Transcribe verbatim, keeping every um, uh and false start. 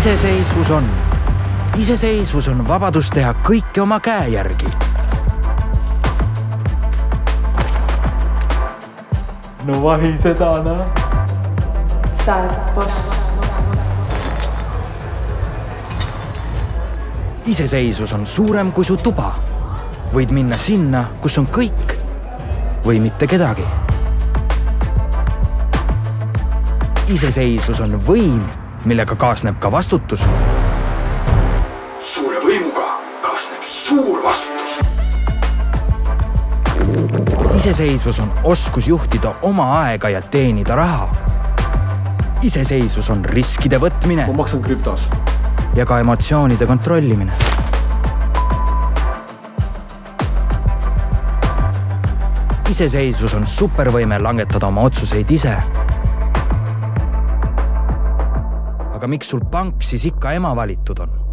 iseseisvus on. Iseseisvus on vabadus teha kõike oma käe järgi. No vahi seda, no. Sa oled boss. Iseseisvus on suurem kui su tuba. Võid minna sinna, kus on kõik või mitte kedagi. Iseseisvus on võim, millega kaasneb ka vastutus. Suure võimuga kaasneb suur vastutus. Iseseisvus on oskus juhtida oma aega ja teenida raha. Iseseisvus on riskide võtmine. Ma maksan krüptos. Ja ka emotsioonide kontrollimine. Iseseisvus on supervõime langetada oma otsuseid ise. Aga miks sul pank siis ikka ema valitud on?